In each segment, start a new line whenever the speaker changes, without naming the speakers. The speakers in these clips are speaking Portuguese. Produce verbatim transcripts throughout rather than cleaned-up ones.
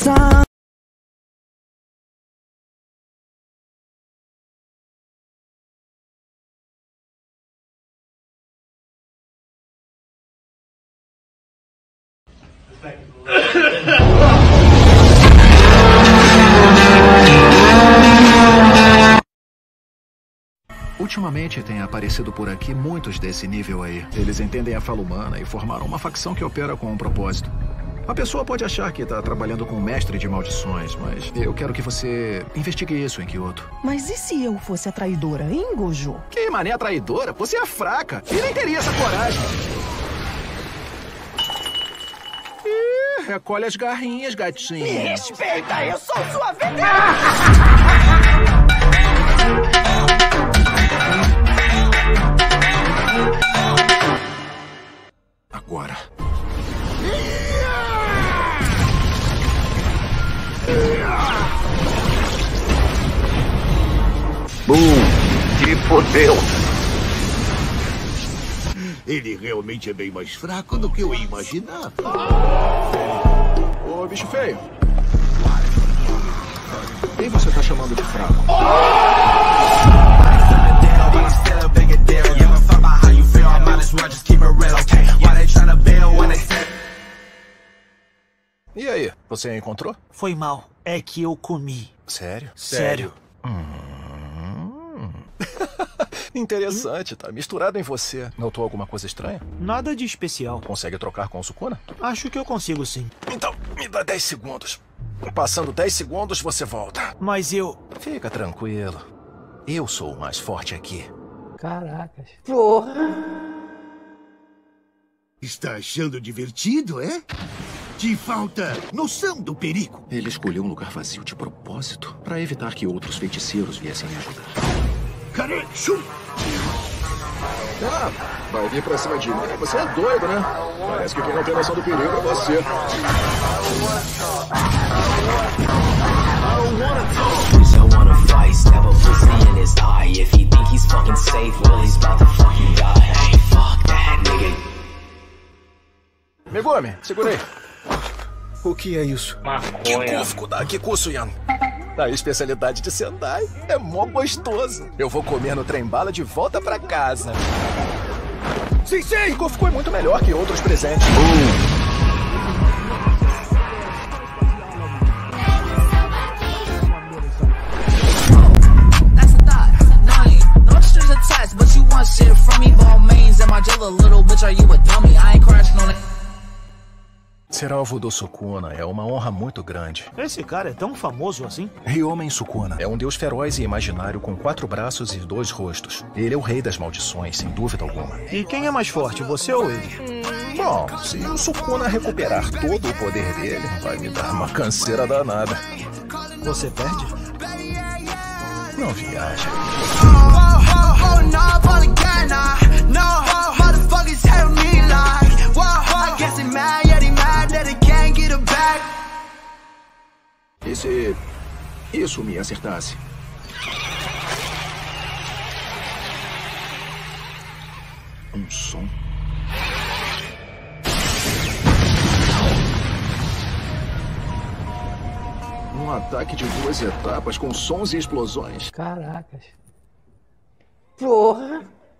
time.
Ultimamente tem aparecido por aqui muitos desse nível aí. Eles entendem a fala humana e formaram uma facção que opera com um propósito. A pessoa pode achar que tá trabalhando com um mestre de maldições, mas eu quero que você investigue isso em Kyoto.
Mas e se eu fosse a traidora, hein, Gojo?
Que mané traidora? Você é fraca e nem teria essa coragem. Ih, recolhe as garrinhas, gatinha.
Me respeita, eu sou sua veneira!
Agora.
Bum! Que fodeu!
Ele realmente é bem mais fraco do que eu imaginava.
Ô, bicho feio. Quem você tá chamando de fraco? E aí, você encontrou?
Foi mal. É que eu comi.
Sério?
Sério.
Hum. Interessante, tá misturado em você. Notou alguma coisa estranha?
Nada de especial.
Consegue trocar com o Sukuna?
Acho que eu consigo sim.
Então, me dá dez segundos. Passando dez segundos, você volta.
Mas eu...
Fica tranquilo. Eu sou o mais forte aqui.
Caracas. Porra!
Está achando divertido, é? Te falta noção do perigo.
Ele escolheu um lugar vazio de propósito para evitar que outros feiticeiros viessem me ajudar.
Carechu!
Ah, vai vir pra cima de mim. Você é doido, né? Parece que quem não tem noção do perigo é você. Megumi, segura aí. O que é isso?
Maconha.
Kikufo da Kikusuyan. A especialidade de Sendai é mó gostoso. Eu vou comer no trem-bala de volta pra casa. Sim, sim! Kikufo é muito melhor que outros presentes. Uh. Ser alvo do Sukuna é uma honra muito grande.
Esse cara é tão famoso assim?
Ryomen Sukuna é um deus feroz e imaginário com quatro braços e dois rostos. Ele é o rei das maldições, sem dúvida alguma.
E quem é mais forte, você ou ele?
Hum, bom, se o Sukuna recuperar todo o poder dele, vai me dar uma canseira danada.
Você perde?
Não viaja. E se isso me acertasse? Um som. Um ataque de duas etapas com sons e explosões.
Caracas. Porra!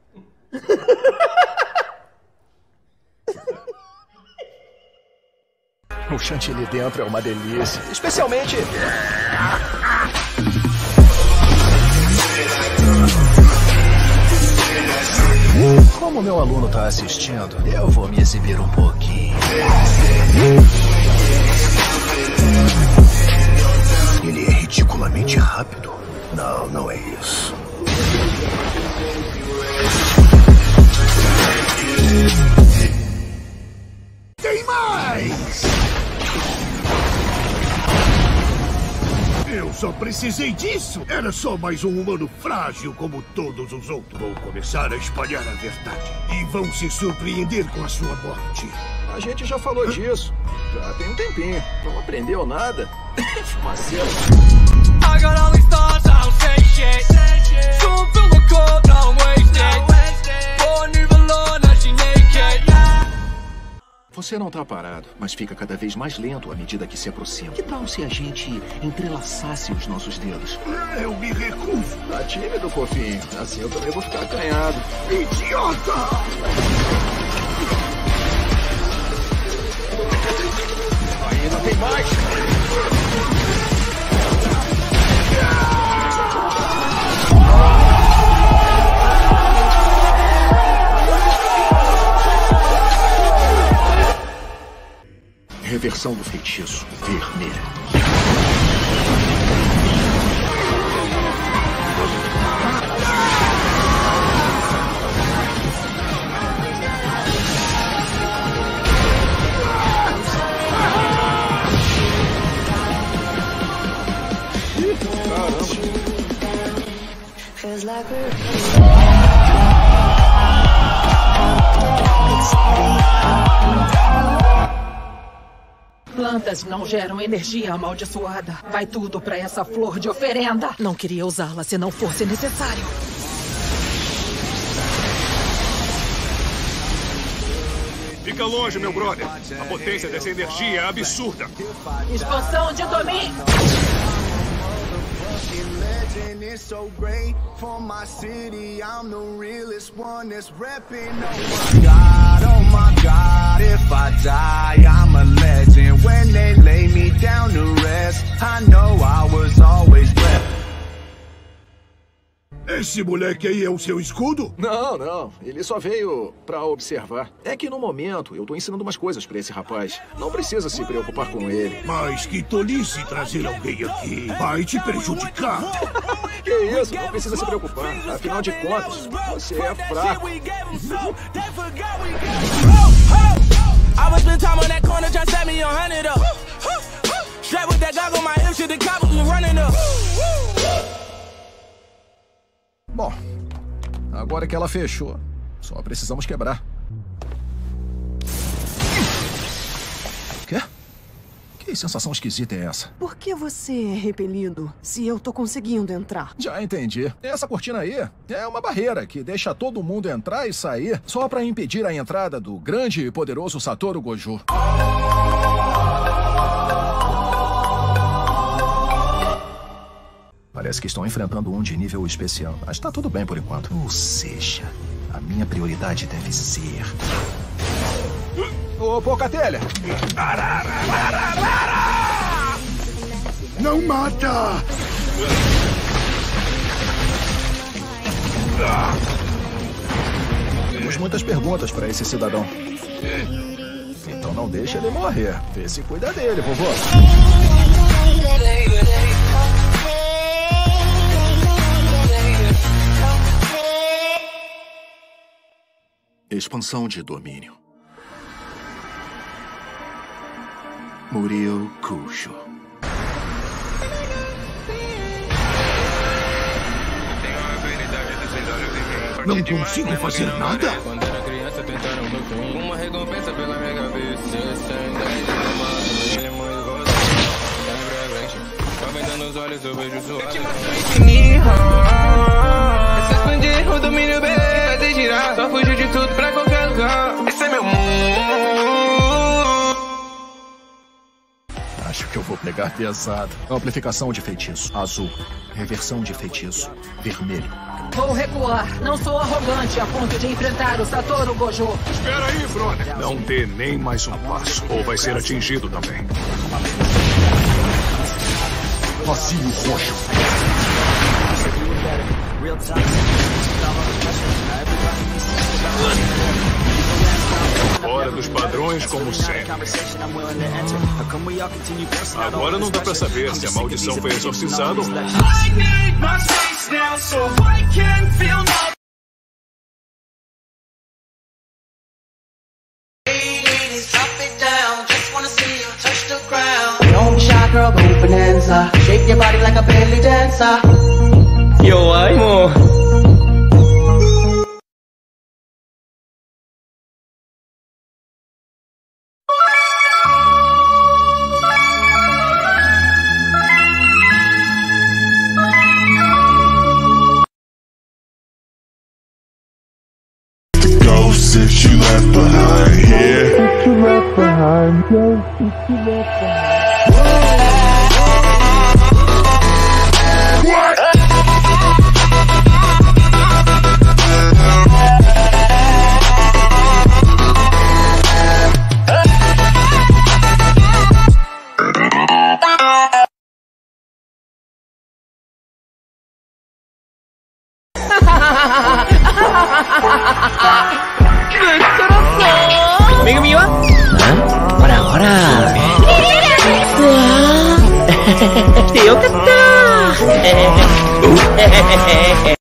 O chantilly dentro é uma delícia, especialmente... Como meu aluno tá assistindo, eu vou me exibir um pouquinho.
Ele é ridiculamente rápido. Não, não é isso. Tem mais! Eu só precisei disso. Era só mais um humano frágil como todos os outros. Vou começar a espalhar a verdade. E vão se surpreender com a sua morte.
A gente já falou disso. Já tem um tempinho. Não aprendeu nada. Fumaceiro. I got all these thoughts, I don't say shit. Don't feel the cold, don't waste it. Born evil, Lord, now she naked. Você não tá parado, mas fica cada vez mais lento à medida que se aproxima. Que tal se a gente entrelaçasse os nossos dedos?
Eu me recuso.
Tá tímido, fofinho. Assim eu também vou ficar acanhado.
Idiota!
Ainda tem mais! Reversão do feitiço vermelho.
Plantas não geram energia amaldiçoada. Vai tudo pra essa flor de oferenda. Não queria usá-la se não fosse necessário.
Fica longe, meu brother. A potência dessa energia é absurda.
Expansão de domínio.
It's so great for my city. I'm the realest one that's repping. Oh my God, oh my God. If I die, I'm a legend. When they lay me down to rest, I know I was always repping.
Esse moleque aí é o seu escudo?
Não, não. Ele só veio pra observar. É que no momento eu tô ensinando umas coisas pra esse rapaz. Não precisa se preocupar com ele.
Mas que tolice trazer alguém aqui. Vai te prejudicar.
Que isso? Não precisa se preocupar. Afinal de contas, você é fraco.
I was spend time on that corner, just set me a hundred up. Straight with that dog on my hip, shit, the cops was running up.
Bom, agora que ela fechou, só precisamos quebrar. Quê? Que sensação esquisita é essa?
Por que você é repelido se eu tô conseguindo entrar?
Já entendi. Essa cortina aí é uma barreira que deixa todo mundo entrar e sair só pra impedir a entrada do grande e poderoso Satoru Gojo. Parece que estão enfrentando um de nível especial, mas tá tudo bem por enquanto. Ou seja, a minha prioridade deve ser... Ô, Pocatelha!
Não mata!
Temos muitas perguntas pra esse cidadão. Então não deixa ele morrer. Vê se cuida dele, vovô. Expansão de domínio. Muriel Kujo.
Não consigo fazer nada?
Uma recompensa pela minha cabeça. Só vendo nos olhos eu vejo suave. Essa expandir o domínio bem, fazer girar. Só fugir de tudo pra qualquer lugar. Esse é meu mundo.
Acho que eu vou pegar pesado. Amplificação de feitiço, azul. Reversão de feitiço, vermelho.
Vou recuar. Não sou arrogante a ponto de enfrentar o Satoru Gojo.
Espera aí, brother. Não dê nem mais um passo, ou vai ser atingido também.
Vazio roxo.
Fora dos padrões, como sempre. Agora não dá pra saber se a maldição foi exorcizada ou não.
Don't be shy, girl, go bonanza. Shake your body like a belly dancer.
Yo, amo.
The ghost that you left behind here. めぐみは？ほらほら。来てよかった。